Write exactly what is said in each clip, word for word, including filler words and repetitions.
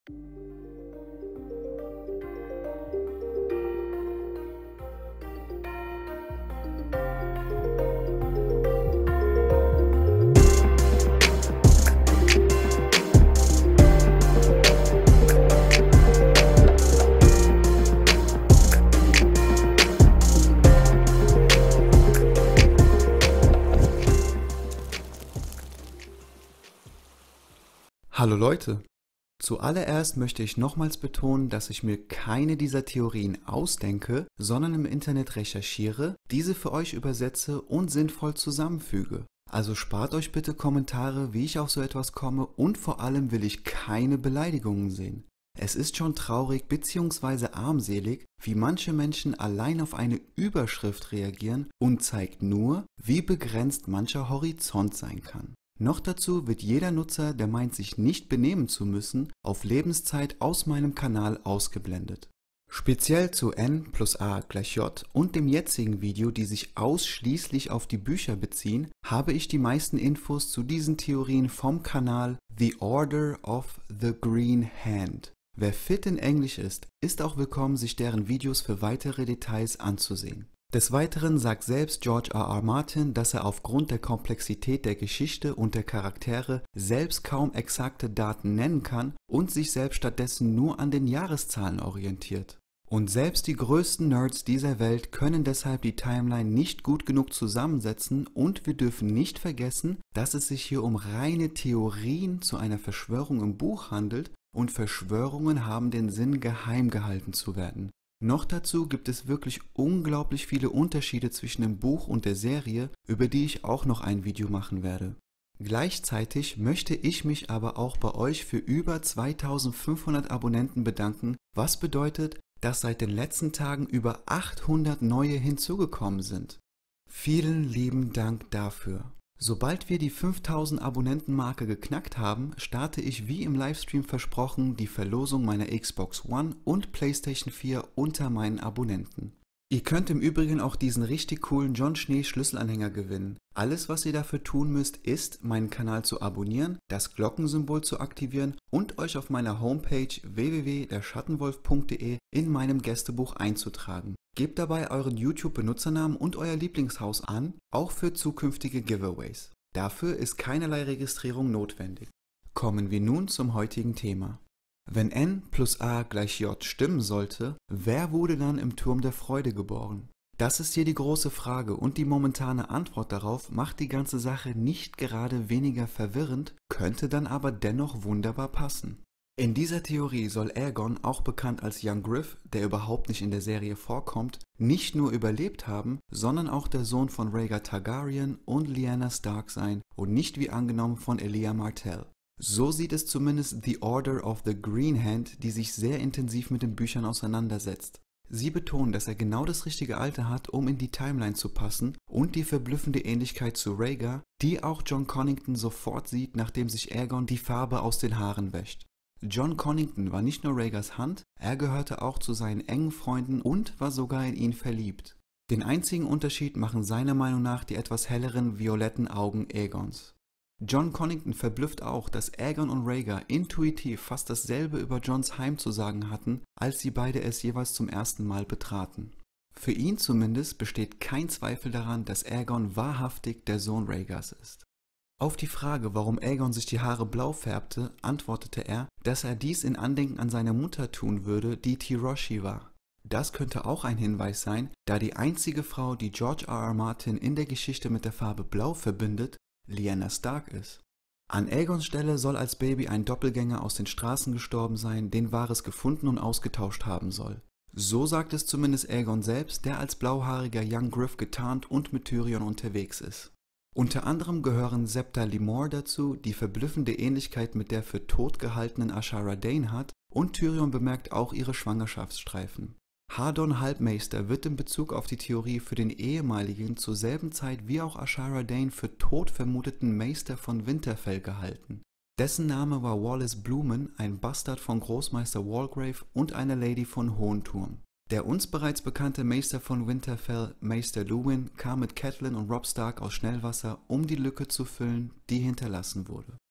Hallo Leute! Zuallererst möchte ich nochmals betonen, dass ich mir keine dieser Theorien ausdenke, sondern im Internet recherchiere, diese für euch übersetze und sinnvoll zusammenfüge. Also spart euch bitte Kommentare, wie ich auf so etwas komme, und vor allem will ich keine Beleidigungen sehen. Es ist schon traurig bzw. armselig, wie manche Menschen allein auf eine Überschrift reagieren, und zeigt nur, wie begrenzt mancher Horizont sein kann. Noch dazu wird jeder Nutzer, der meint, sich nicht benehmen zu müssen, auf Lebenszeit aus meinem Kanal ausgeblendet. Speziell zu N plus A gleich J und dem jetzigen Video, die sich ausschließlich auf die Bücher beziehen, habe ich die meisten Infos zu diesen Theorien vom Kanal The Order of the Green Hand. Wer fit in Englisch ist, ist auch willkommen, sich deren Videos für weitere Details anzusehen. Des Weiteren sagt selbst George R. R. Martin, dass er aufgrund der Komplexität der Geschichte und der Charaktere selbst kaum exakte Daten nennen kann und sich selbst stattdessen nur an den Jahreszahlen orientiert. Und selbst die größten Nerds dieser Welt können deshalb die Timeline nicht gut genug zusammensetzen, und wir dürfen nicht vergessen, dass es sich hier um reine Theorien zu einer Verschwörung im Buch handelt, und Verschwörungen haben den Sinn, geheim gehalten zu werden. Noch dazu gibt es wirklich unglaublich viele Unterschiede zwischen dem Buch und der Serie, über die ich auch noch ein Video machen werde. Gleichzeitig möchte ich mich aber auch bei euch für über zweitausendfünfhundert Abonnenten bedanken, was bedeutet, dass seit den letzten Tagen über achthundert neue hinzugekommen sind. Vielen lieben Dank dafür. Sobald wir die fünftausend Abonnenten-Marke geknackt haben, starte ich wie im Livestream versprochen die Verlosung meiner Xbox One und PlayStation vier unter meinen Abonnenten. Ihr könnt im Übrigen auch diesen richtig coolen John Schnee Schlüsselanhänger gewinnen. Alles, was ihr dafür tun müsst, ist, meinen Kanal zu abonnieren, das Glockensymbol zu aktivieren und euch auf meiner Homepage w w w punkt der schattenwolf punkt de in meinem Gästebuch einzutragen. Gebt dabei euren YouTube-Benutzernamen und euer Lieblingshaus an, auch für zukünftige Giveaways. Dafür ist keinerlei Registrierung notwendig. Kommen wir nun zum heutigen Thema. Wenn N plus A gleich J stimmen sollte, wer wurde dann im Turm der Freude geboren? Das ist hier die große Frage, und die momentane Antwort darauf macht die ganze Sache nicht gerade weniger verwirrend, könnte dann aber dennoch wunderbar passen. In dieser Theorie soll Aegon, auch bekannt als Young Griff, der überhaupt nicht in der Serie vorkommt, nicht nur überlebt haben, sondern auch der Sohn von Rhaegar Targaryen und Lyanna Stark sein und nicht wie angenommen von Elia Martell. So sieht es zumindest The Order of the Green Hand, die sich sehr intensiv mit den Büchern auseinandersetzt. Sie betonen, dass er genau das richtige Alter hat, um in die Timeline zu passen, und die verblüffende Ähnlichkeit zu Rhaegar, die auch John Connington sofort sieht, nachdem sich Aegon die Farbe aus den Haaren wäscht. John Connington war nicht nur Rhaegars Hand, er gehörte auch zu seinen engen Freunden und war sogar in ihn verliebt. Den einzigen Unterschied machen seiner Meinung nach die etwas helleren violetten Augen Aegons. John Connington verblüfft auch, dass Aegon und Rhaegar intuitiv fast dasselbe über Johns Heim zu sagen hatten, als sie beide es jeweils zum ersten Mal betraten. Für ihn zumindest besteht kein Zweifel daran, dass Aegon wahrhaftig der Sohn Rhaegars ist. Auf die Frage, warum Aegon sich die Haare blau färbte, antwortete er, dass er dies in Andenken an seine Mutter tun würde, die Tyroshi war. Das könnte auch ein Hinweis sein, da die einzige Frau, die George R. R. Martin in der Geschichte mit der Farbe Blau verbindet, Lyanna Stark ist. An Aegons Stelle soll als Baby ein Doppelgänger aus den Straßen gestorben sein, den Varys gefunden und ausgetauscht haben soll. So sagt es zumindest Aegon selbst, der als blauhaariger Young Griff getarnt und mit Tyrion unterwegs ist. Unter anderem gehören Septa Limor dazu, die verblüffende Ähnlichkeit mit der für tot gehaltenen Ashara Dayne hat, und Tyrion bemerkt auch ihre Schwangerschaftsstreifen. Hardon Halbmeister wird in Bezug auf die Theorie für den ehemaligen, zur selben Zeit wie auch Ashara Dayne für tot vermuteten Meister von Winterfell gehalten. Dessen Name war Wallace Blumen, ein Bastard von Großmeister Walgrave und einer Lady von Hohenturm. Der uns bereits bekannte Meister von Winterfell, Maester Luwin, kam mit Catelyn und Robb Stark aus Schnellwasser, um die Lücke zu füllen, die hinterlassen wurde.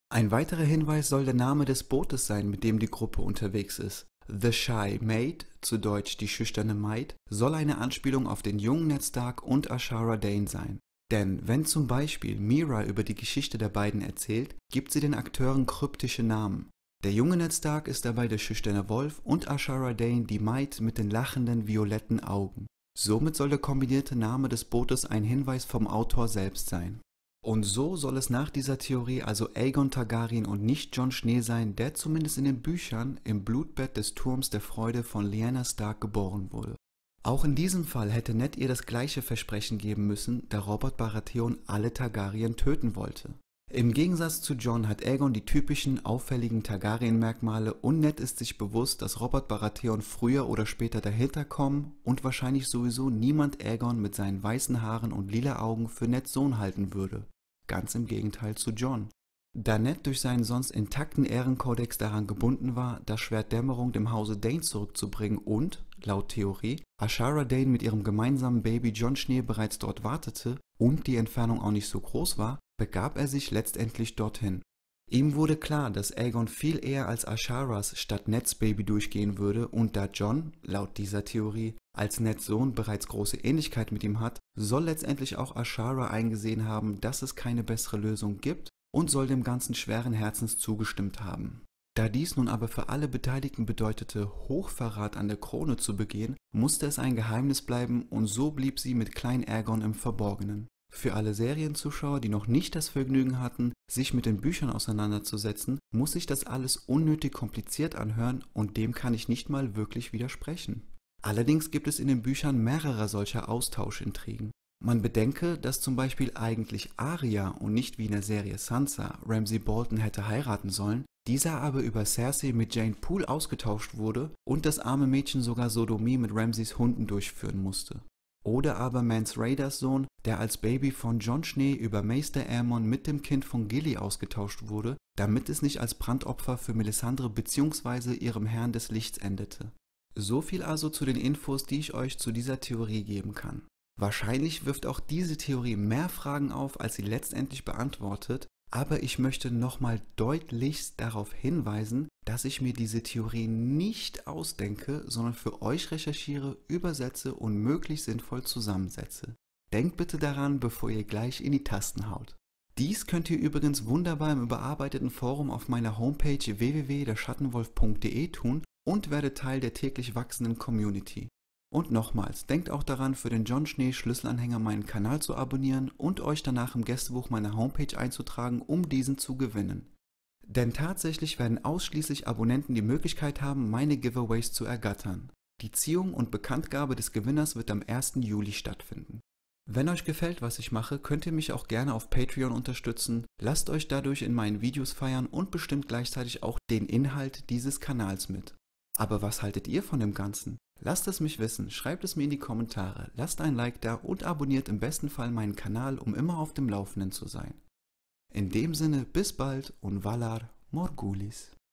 Ein weiterer Hinweis soll der Name des Bootes sein, mit dem die Gruppe unterwegs ist. The Shy Maid, zu Deutsch die schüchterne Maid, soll eine Anspielung auf den jungen Ned Stark und Ashara Dane sein. Denn wenn zum Beispiel Meera über die Geschichte der beiden erzählt, gibt sie den Akteuren kryptische Namen. Der junge Ned Stark ist dabei der schüchterne Wolf und Ashara Dane die Maid mit den lachenden violetten Augen. Somit soll der kombinierte Name des Bootes ein Hinweis vom Autor selbst sein. Und so soll es nach dieser Theorie also Aegon Targaryen und nicht Jon Schnee sein, der zumindest in den Büchern im Blutbett des Turms der Freude von Lyanna Stark geboren wurde. Auch in diesem Fall hätte Ned ihr das gleiche Versprechen geben müssen, da Robert Baratheon alle Targaryen töten wollte. Im Gegensatz zu Jon hat Aegon die typischen, auffälligen Targaryen-Merkmale und Ned ist sich bewusst, dass Robert Baratheon früher oder später dahinter kommen und wahrscheinlich sowieso niemand Aegon mit seinen weißen Haaren und lila Augen für Neds Sohn halten würde. Ganz im Gegenteil zu Jon. Da Ned durch seinen sonst intakten Ehrenkodex daran gebunden war, das Schwert Dämmerung dem Hause Dane zurückzubringen und, laut Theorie, Ashara Dane mit ihrem gemeinsamen Baby Jon Schnee bereits dort wartete und die Entfernung auch nicht so groß war, begab er sich letztendlich dorthin. Ihm wurde klar, dass Aegon viel eher als Asharas statt Neds Baby durchgehen würde und da Jon, laut dieser Theorie, als Neds Sohn bereits große Ähnlichkeit mit ihm hat, soll letztendlich auch Ashara eingesehen haben, dass es keine bessere Lösung gibt und soll dem Ganzen schweren Herzens zugestimmt haben. Da dies nun aber für alle Beteiligten bedeutete, Hochverrat an der Krone zu begehen, musste es ein Geheimnis bleiben und so blieb sie mit Klein Aegon im Verborgenen. Für alle Serienzuschauer, die noch nicht das Vergnügen hatten, sich mit den Büchern auseinanderzusetzen, muss sich das alles unnötig kompliziert anhören und dem kann ich nicht mal wirklich widersprechen. Allerdings gibt es in den Büchern mehrere solcher Austauschintrigen. Man bedenke, dass zum Beispiel eigentlich Arya und nicht wie in der Serie Sansa Ramsay Bolton hätte heiraten sollen, dieser aber über Cersei mit Jane Poole ausgetauscht wurde und das arme Mädchen sogar Sodomie mit Ramsays Hunden durchführen musste. Oder aber Mance Raiders Sohn, der als Baby von Jon Schnee über Maester Aemon mit dem Kind von Gilly ausgetauscht wurde, damit es nicht als Brandopfer für Melisandre bzw. ihrem Herrn des Lichts endete. So viel also zu den Infos, die ich euch zu dieser Theorie geben kann. Wahrscheinlich wirft auch diese Theorie mehr Fragen auf, als sie letztendlich beantwortet, aber ich möchte nochmal deutlichst darauf hinweisen, dass ich mir diese Theorie nicht ausdenke, sondern für euch recherchiere, übersetze und möglichst sinnvoll zusammensetze. Denkt bitte daran, bevor ihr gleich in die Tasten haut. Dies könnt ihr übrigens wunderbar im überarbeiteten Forum auf meiner Homepage w w w punkt der schattenwolf punkt de tun und werdet Teil der täglich wachsenden Community. Und nochmals, denkt auch daran, für den Jon Schnee Schlüsselanhänger meinen Kanal zu abonnieren und euch danach im Gästebuch meiner Homepage einzutragen, um diesen zu gewinnen. Denn tatsächlich werden ausschließlich Abonnenten die Möglichkeit haben, meine Giveaways zu ergattern. Die Ziehung und Bekanntgabe des Gewinners wird am ersten Juli stattfinden. Wenn euch gefällt, was ich mache, könnt ihr mich auch gerne auf Patreon unterstützen, lasst euch dadurch in meinen Videos feiern und bestimmt gleichzeitig auch den Inhalt dieses Kanals mit. Aber was haltet ihr von dem Ganzen? Lasst es mich wissen, schreibt es mir in die Kommentare, lasst ein Like da und abonniert im besten Fall meinen Kanal, um immer auf dem Laufenden zu sein. In dem Sinne, bis bald und Valar Morghulis.